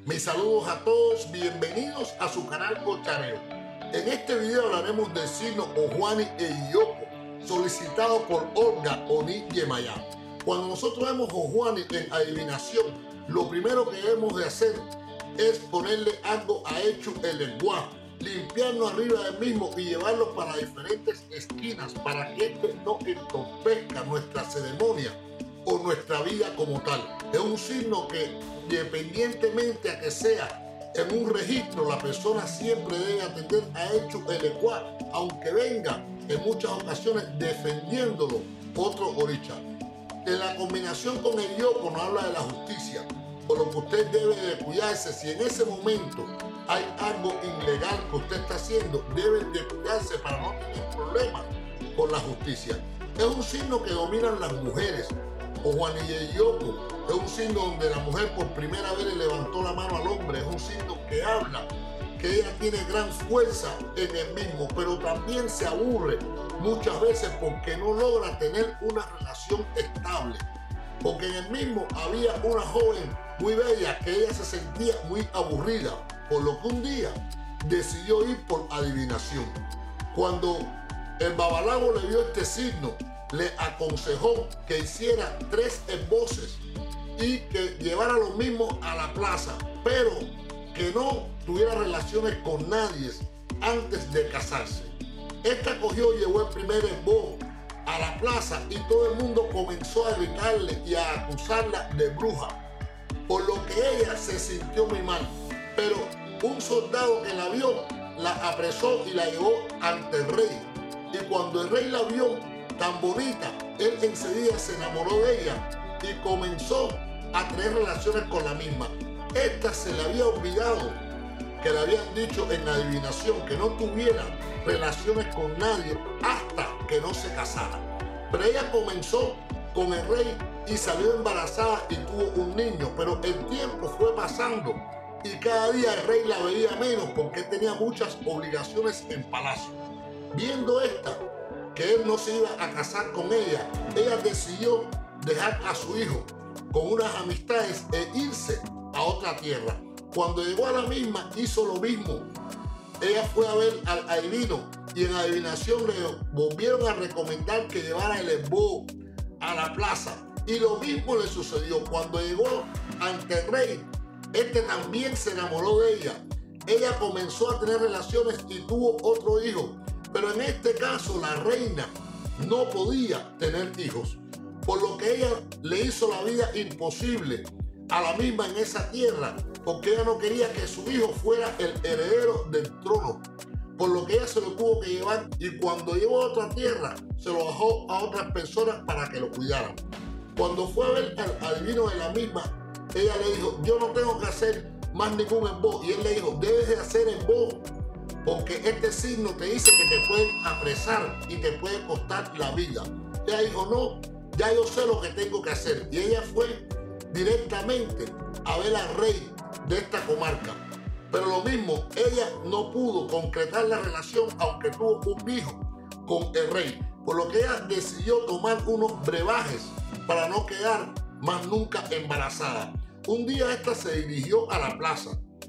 Mis saludos a todos, bienvenidos a su canal Cochareo. En este video hablaremos del signo Ojuani e Iyoko, solicitado por Olga Oni Yemayá. Cuando nosotros vemos Ojuani en adivinación, lo primero que debemos de hacer es ponerle algo a Echu el lenguaje, limpiarnos arriba del mismo y llevarlo para diferentes esquinas para que este no entorpezca nuestra ceremonia o nuestra vida como tal. Es un signo que, independientemente a que sea en un registro, la persona siempre debe atender a Echu el lenguaje, aunque venga en muchas ocasiones defendiéndolo otro oricha. De la combinación con el Iyoko nos habla de la justicia, por lo que usted debe de cuidarse. Si en ese momento hay algo ilegal que usted está haciendo, debe de cuidarse para no tener problemas con la justicia. Es un signo que dominan las mujeres. Ojuani y Iyoko es un signo donde la mujer por primera vez le levantó la mano al hombre. Es un signo que habla que ella tiene gran fuerza en el mismo, pero también se aburre muchas veces porque no logra tener una relación estable. Porque en el mismo había una joven muy bella que ella se sentía muy aburrida, por lo que un día decidió ir por adivinación. Cuando el babalago le vio este signo, le aconsejó que hiciera 3 esboces y que llevara lo mismo a la plaza, pero que no tuviera relaciones con nadie antes de casarse. Esta cogió y llevó el primer esbozo a la plaza y todo el mundo comenzó a gritarle y a acusarla de bruja, por lo que ella se sintió muy mal. Pero un soldado que la vio la apresó y la llevó ante el rey. Y cuando el rey la vio tan bonita, él enseguida se enamoró de ella y comenzó a tener relaciones con la misma. Esta se le había olvidado que le habían dicho en adivinación que no tuviera relaciones con nadie hasta que no se casara. Pero ella comenzó con el rey y salió embarazada y tuvo un niño, pero el tiempo fue pasando y cada día el rey la veía menos porque tenía muchas obligaciones en palacio. Viendo esta, que él no se iba a casar con ella, ella decidió dejar a su hijo con unas amistades e irse a otra tierra. Cuando llegó a la misma, hizo lo mismo. Ella fue a ver al adivino y en adivinación le volvieron a recomendar que llevara el esbozo a la plaza. Y lo mismo le sucedió. Cuando llegó ante el rey, este también se enamoró de ella. Ella comenzó a tener relaciones y tuvo otro hijo. Pero en este caso la reina no podía tener hijos, por lo que ella le hizo la vida imposible a la misma en esa tierra, porque ella no quería que su hijo fuera el heredero del trono, por lo que ella se lo tuvo que llevar y cuando llegó a otra tierra se lo dejó a otras personas para que lo cuidaran. Cuando fue a ver al adivino de la misma, ella le dijo: yo no tengo que hacer más ningún esbozo, y él le dijo: debes de hacer esbozo porque este signo te dice que te pueden apresar y te puede costar la vida. Ella dijo: no, ya yo sé lo que tengo que hacer. Y ella fue directamente a ver al rey de esta comarca. Pero lo mismo, ella no pudo concretar la relación, aunque tuvo un hijo con el rey. Por lo que ella decidió tomar unos brebajes para no quedar más nunca embarazada. Un día esta se dirigió a la plaza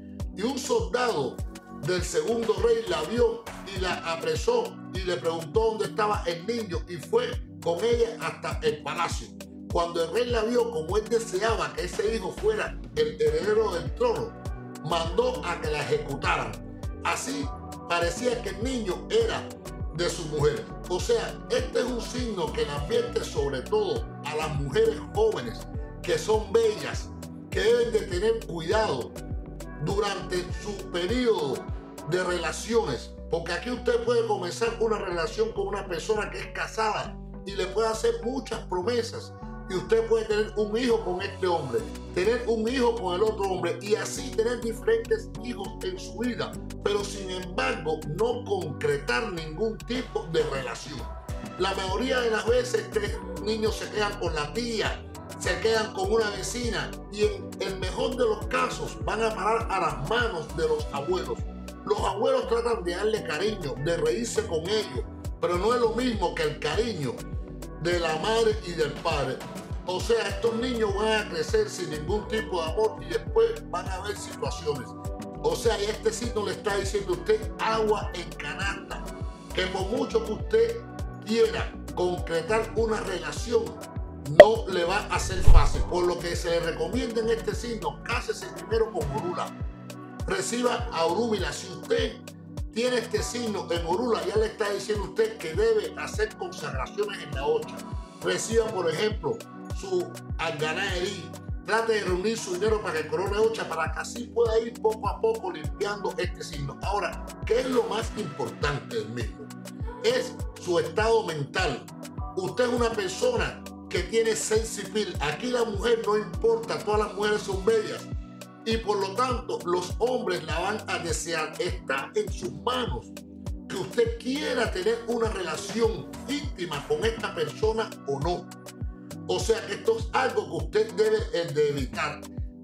y un soldado del segundo rey la vio y la apresó y le preguntó dónde estaba el niño y fue con ella hasta el palacio. Cuando el rey la vio, como él deseaba que ese hijo fuera el heredero del trono, mandó a que la ejecutaran. Así parecía que el niño era de su mujer. O sea, este es un signo que le advierte sobre todo a las mujeres jóvenes que son bellas, que deben de tener cuidado durante su periodo de relaciones, porque aquí usted puede comenzar una relación con una persona que es casada y le puede hacer muchas promesas y usted puede tener un hijo con este hombre, tener un hijo con el otro hombre y así tener diferentes hijos en su vida, pero sin embargo no concretar ningún tipo de relación. La mayoría de las veces tres niños se quedan con la tía, se quedan con una vecina y en el mejor de los casos van a parar a las manos de los abuelos. Los abuelos tratan de darle cariño, de reírse con ellos, pero no es lo mismo que el cariño de la madre y del padre. O sea, estos niños van a crecer sin ningún tipo de amor y después van a haber situaciones. O sea, y este signo le está diciendo a usted agua en canasta, que por mucho que usted quiera concretar una relación, no le va a ser fácil. Por lo que se le recomienda en este signo, cásese primero con Orula. Reciba a Orúmila. Si usted tiene este signo en Orula, ya le está diciendo usted que debe hacer consagraciones en la 8. Reciba, por ejemplo, su Alganaerí. Trate de reunir su dinero para que corone 8, para que así pueda ir poco a poco limpiando este signo. Ahora, ¿qué es lo más importante del mismo? Es su estado mental. Usted es una persona que tiene sex appeal. Aquí la mujer no importa, todas las mujeres son bellas. Y por lo tanto, los hombres la van a desear. Está en sus manos que usted quiera tener una relación íntima con esta persona o no. O sea que esto es algo que usted debe de evitar.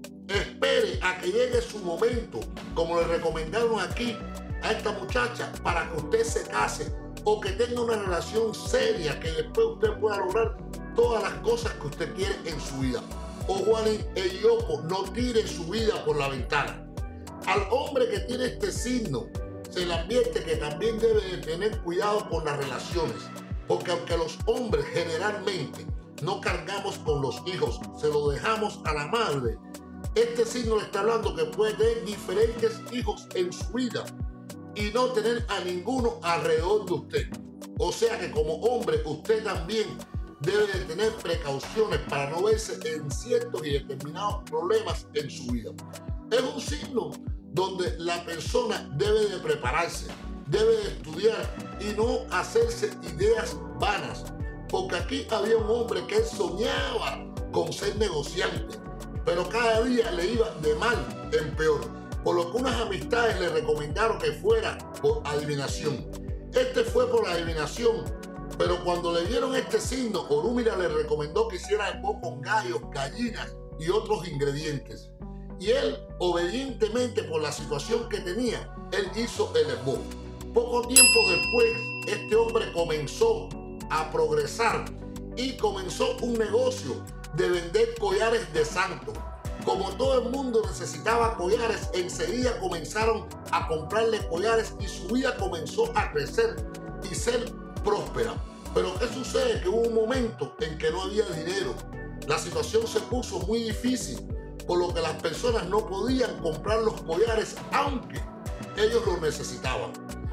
Espere a que llegue su momento, como le recomendaron aquí a esta muchacha, para que usted se case o que tenga una relación seria, que después usted pueda lograr todas las cosas que usted quiere en su vida. O Juanín y Yoko, no tire su vida por la ventana. Al hombre que tiene este signo, se le advierte que también debe de tener cuidado con las relaciones, porque aunque los hombres generalmente no cargamos con los hijos, se lo dejamos a la madre, este signo le está hablando que puede tener diferentes hijos en su vida y no tener a ninguno alrededor de usted. O sea que como hombre usted también debe de tener precauciones para no verse en ciertos y determinados problemas en su vida. Es un signo donde la persona debe de prepararse, debe de estudiar y no hacerse ideas vanas. Porque aquí había un hombre que soñaba con ser negociante, pero cada día le iba de mal en peor, por lo que unas amistades le recomendaron que fuera por adivinación. Este fue por adivinación, pero cuando le dieron este signo, Orúmila le recomendó que hiciera el po con gallos, gallinas y otros ingredientes. Y él, obedientemente por la situación que tenía, él hizo el esbozo. Poco tiempo después, este hombre comenzó a progresar y comenzó un negocio de vender collares de santo. Como todo el mundo necesitaba collares, enseguida comenzaron a comprarle collares y su vida comenzó a crecer y ser próspera. Pero ¿qué sucede? Que hubo un momento en que no había dinero. La situación se puso muy difícil, por lo que las personas no podían comprar los collares aunque ellos los necesitaban.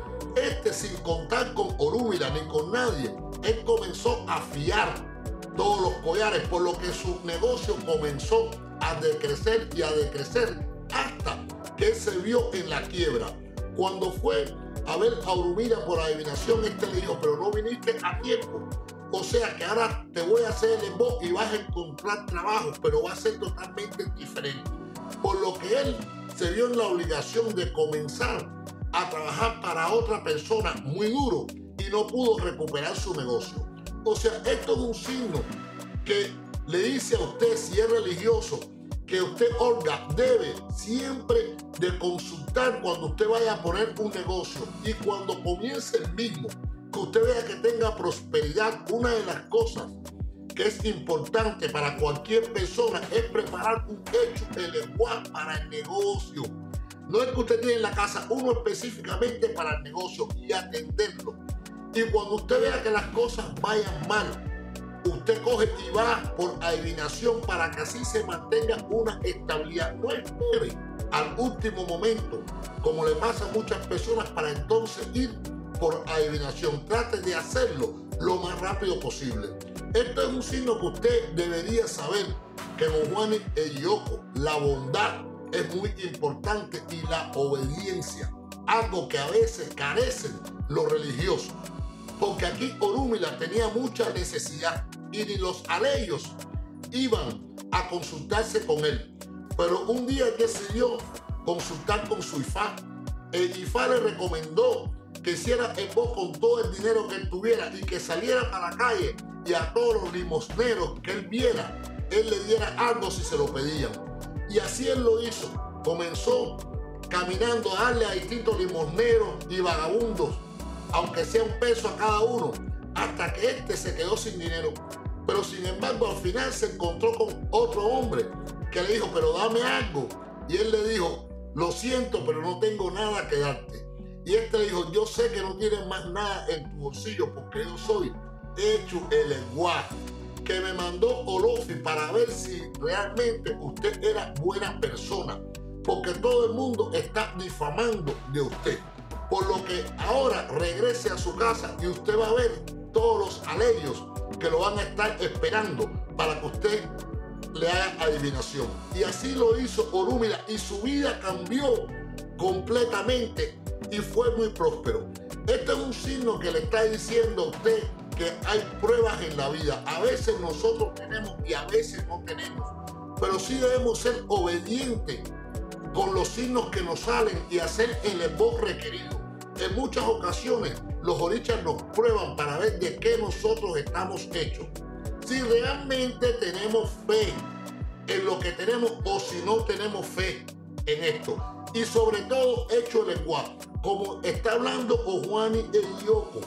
Sin contar con Orúmila ni con nadie, él comenzó a fiar todos los collares, por lo que su negocio comenzó a decrecer y a decrecer hasta que él se vio en la quiebra. Cuando fue a ver a Orúmila por adivinación, este le dijo, pero no viniste a tiempo. O sea que ahora te voy a hacer el embo y vas a encontrar trabajo, pero va a ser totalmente diferente. Por lo que él se vio en la obligación de comenzar a trabajar para otra persona muy duro y no pudo recuperar su negocio. O sea, esto es un signo que le dice a usted, si es religioso, que usted, Olga, debe siempre de consultar cuando usted vaya a poner un negocio y cuando comience el mismo, que usted vea que tenga prosperidad. Una de las cosas que es importante para cualquier persona es preparar un hecho eleguá para el negocio. No es que usted tiene en la casa uno específicamente para el negocio y atenderlo. Y cuando usted vea que las cosas vayan mal, usted coge y va por adivinación para que así se mantenga una estabilidad. No espere al último momento, como le pasa a muchas personas, para entonces ir por adivinación. Trate de hacerlo lo más rápido posible. Esto es un signo que usted debería saber, que con Juanín y Yoko, la bondad es muy importante y la obediencia, algo que a veces carecen los religiosos. Porque aquí Orúmila tenía mucha necesidad y ni los aleyos iban a consultarse con él. Pero un día decidió consultar con su Ifá. El Ifá le recomendó que hiciera el embo con todo el dinero que él tuviera y que saliera para la calle y a todos los limosneros que él viera, él le diera algo si se lo pedían. Y así él lo hizo. Comenzó caminando a darle a distintos limosneros y vagabundos, aunque sea $1 a cada uno, hasta que este se quedó sin dinero. Pero sin embargo, al final se encontró con otro hombre que le dijo, pero dame algo. Y él le dijo, lo siento, pero no tengo nada que darte. Y este le dijo, yo sé que no tienes más nada en tu bolsillo porque yo soy Hecho el lenguaje, que me mandó Olofi para ver si realmente usted era buena persona, porque todo el mundo está difamando de usted. Por lo que ahora regrese a su casa y usted va a ver todos los aleyos que lo van a estar esperando para que usted le haga adivinación. Y así lo hizo Orúmila y su vida cambió completamente y fue muy próspero. Este es un signo que le está diciendo a usted que hay pruebas en la vida. A veces nosotros tenemos y a veces no tenemos, pero sí debemos ser obedientes con los signos que nos salen y hacer el esbozo requerido. En muchas ocasiones los orichas nos prueban para ver de qué nosotros estamos hechos. Si realmente tenemos fe en lo que tenemos o si no tenemos fe en esto. Y sobre todo Hecho el lenguaje, como está hablando Ojuani y Yoko.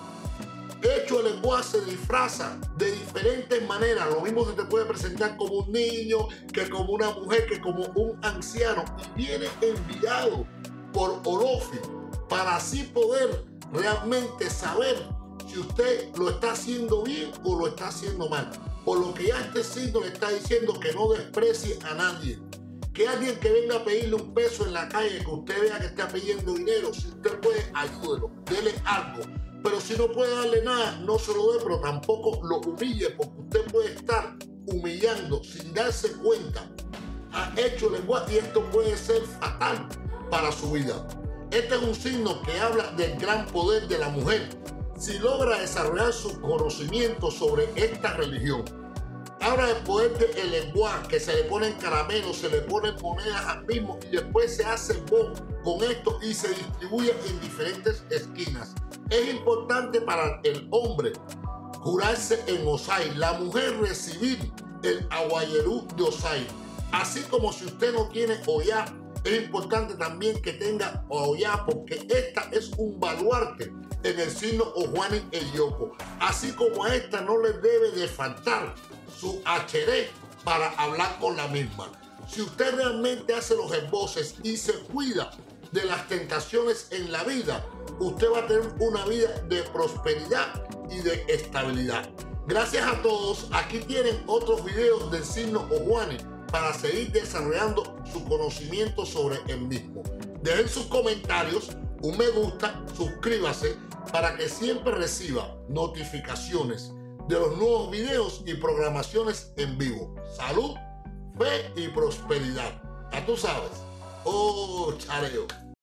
Hecho el lenguaje se disfraza de diferentes maneras. Lo mismo se te puede presentar como un niño, que como una mujer, que como un anciano. Y viene enviado por Olofi para así poder realmente saber si usted lo está haciendo bien o lo está haciendo mal. Por lo que ya este signo le está diciendo que no desprecie a nadie. Que alguien que venga a pedirle un peso en la calle, que usted vea que está pidiendo dinero, si usted puede, ayúdelo, dele algo. Pero si no puede darle nada, no se lo dé, pero tampoco lo humille, porque usted puede estar humillando sin darse cuenta. Ha hecho lenguaje y esto puede ser fatal para su vida. Este es un signo que habla del gran poder de la mujer. Si logra desarrollar su conocimiento sobre esta religión, habla del poder del lenguaje, que se le ponen caramelos, se le ponen monedas al mismo y después se hace bon con esto y se distribuye en diferentes esquinas. Es importante para el hombre jurarse en Osai, la mujer recibir el aguayerú de Osai. Así como si usted no tiene Oyá, es importante también que tenga Oyá, porque esta es un baluarte en el signo Ojuani e Yoko. Así como a esta no le debe de faltar su HD para hablar con la misma. Si usted realmente hace los esboces y se cuida de las tentaciones en la vida, usted va a tener una vida de prosperidad y de estabilidad. Gracias a todos. Aquí tienen otros videos del signo Ojuani para seguir desarrollando su conocimiento sobre el mismo. Dejen sus comentarios, un me gusta, suscríbase para que siempre reciba notificaciones de los nuevos videos y programaciones en vivo. Salud, fe y prosperidad. Ya tú sabes. Oh, chareo.